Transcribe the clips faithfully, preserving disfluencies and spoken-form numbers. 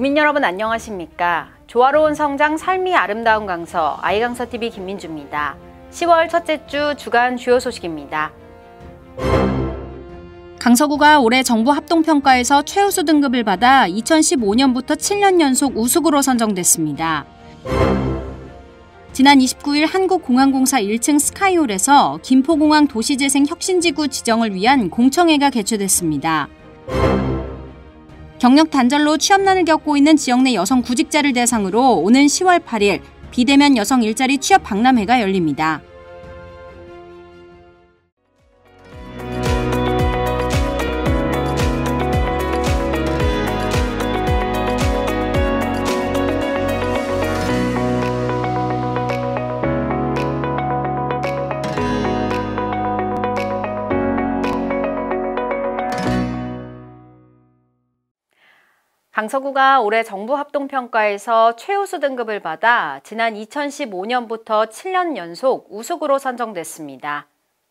구민 여러분 안녕하십니까? 조화로운 성장 삶이 아름다운 강서 아이강서티비 김민주입니다. 시월 첫째 주 주간 주요 소식입니다. 강서구가 올해 정부 합동평가에서 최우수 등급을 받아 이천십오 년부터 칠 년 연속 우수구로 선정됐습니다. 지난 이십구 일 한국공항공사 일 층 스카이홀에서 김포공항 도시재생 혁신지구 지정을 위한 공청회가 개최됐습니다. 경력 단절로 취업난을 겪고 있는 지역 내 여성 구직자를 대상으로 오는 시월 팔일 비대면 여성 일자리 취업 박람회가 열립니다. 강서구가 올해 정부 합동평가에서 최우수 등급을 받아 지난 이천십오 년부터 칠 년 연속 우수구로 선정됐습니다.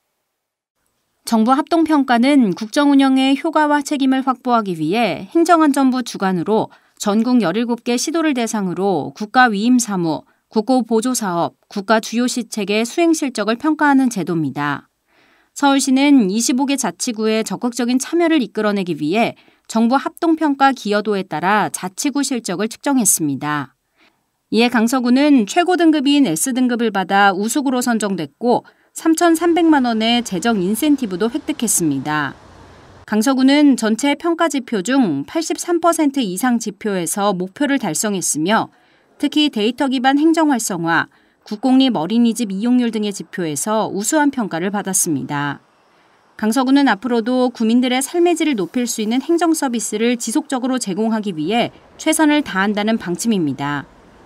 정부 합동평가는 국정운영의 효과와 책임을 확보하기 위해 행정안전부 주관으로 전국 열일곱 개 시도를 대상으로 국가위임사무, 국고보조사업, 국가주요시책의 수행 실적을 평가하는 제도입니다. 서울시는 이십오 개 자치구의 적극적인 참여를 이끌어내기 위해 정부 합동평가 기여도에 따라 자치구 실적을 측정했습니다. 이에 강서구는 최고 등급인 S등급을 받아 우수구로 선정됐고 삼천삼백만 원의 재정 인센티브도 획득했습니다. 강서구는 전체 평가 지표 중 팔십삼 퍼센트 이상 지표에서 목표를 달성했으며 특히 데이터 기반 행정 활성화, 국공립 어린이집 이용률 등의 지표에서 우수한 평가를 받았습니다. 강서구는 앞으로도 구민들의 삶의 질을 높일 수 있는 행정 서비스를 지속적으로 제공하기 위해 최선을 다한다는 방침입니다.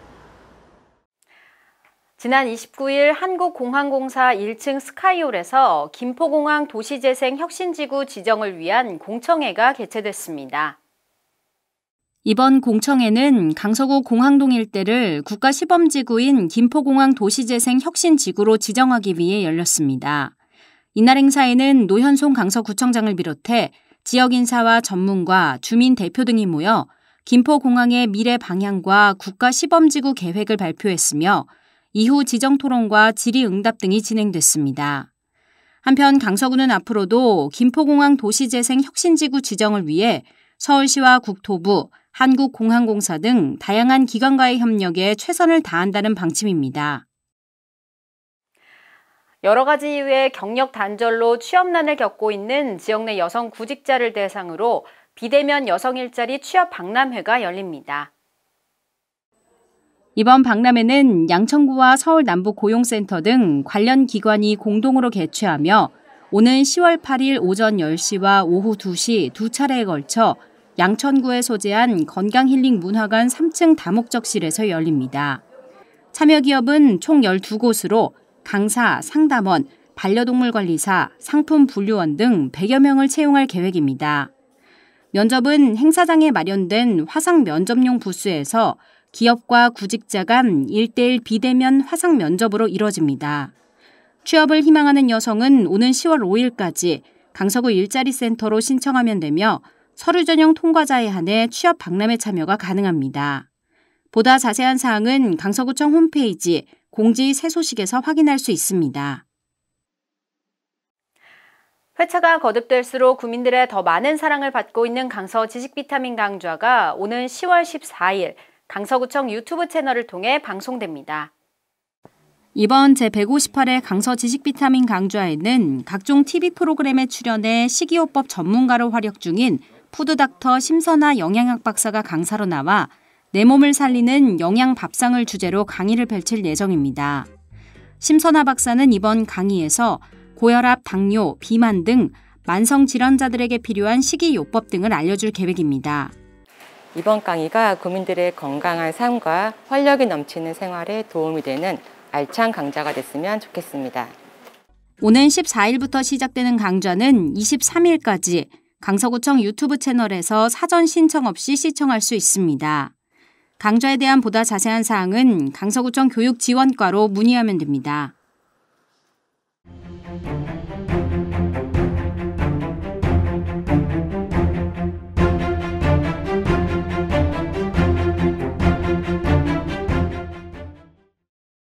지난 이십구 일 한국공항공사 일 층 스카이홀에서 김포공항 도시재생 혁신지구 지정을 위한 공청회가 개최됐습니다. 이번 공청회는 강서구 공항동 일대를 국가시범지구인 김포공항 도시재생 혁신지구로 지정하기 위해 열렸습니다. 이날 행사에는 노현송 강서구청장을 비롯해 지역 인사와 전문가, 주민 대표 등이 모여 김포공항의 미래 방향과 국가시범지구 계획을 발표했으며 이후 지정 토론과 질의응답 등이 진행됐습니다. 한편 강서구는 앞으로도 김포공항 도시재생 혁신지구 지정을 위해 서울시와 국토부, 한국공항공사 등 다양한 기관과의 협력에 최선을 다한다는 방침입니다. 여러 가지 이유의 경력 단절로 취업난을 겪고 있는 지역 내 여성 구직자를 대상으로 비대면 여성 일자리 취업 박람회가 열립니다. 이번 박람회는 양천구와 서울 남부고용센터 등 관련 기관이 공동으로 개최하며 오는 시월 팔일 오전 열 시와 오후 두 시 두 차례에 걸쳐 양천구에 소재한 건강힐링 문화관 삼 층 다목적실에서 열립니다. 참여 기업은 총 열두 곳으로 강사, 상담원, 반려동물 관리사, 상품 분류원 등 백여 명을 채용할 계획입니다. 면접은 행사장에 마련된 화상 면접용 부스에서 기업과 구직자 간 일 대일 비대면 화상 면접으로 이뤄집니다. 취업을 희망하는 여성은 오는 시월 오일까지 강서구 일자리센터로 신청하면 되며 서류 전형 통과자에 한해 취업 박람회 참여가 가능합니다. 보다 자세한 사항은 강서구청 홈페이지 공지 새소식에서 확인할 수 있습니다. 회차가 거듭될수록 구민들의 더 많은 사랑을 받고 있는 강서 지식비타민 강좌가 오는 시월 십사일 강서구청 유튜브 채널을 통해 방송됩니다. 이번 제백오십팔 회 강서 지식비타민 강좌에는 각종 티비 프로그램에 출연해 식이요법 전문가로 활약 중인 푸드닥터 심선아 영양학 박사가 강사로 나와 내 몸을 살리는 영양 밥상을 주제로 강의를 펼칠 예정입니다. 심선아 박사는 이번 강의에서 고혈압, 당뇨, 비만 등 만성 질환자들에게 필요한 식이요법 등을 알려줄 계획입니다. 이번 강의가 국민들의 건강한 삶과 활력이 넘치는 생활에 도움이 되는 알찬 강좌가 됐으면 좋겠습니다. 오는 십사일부터 시작되는 강좌는 이십삼일까지 강서구청 유튜브 채널에서 사전 신청 없이 시청할 수 있습니다. 강좌에 대한 보다 자세한 사항은 강서구청 교육지원과로 문의하면 됩니다.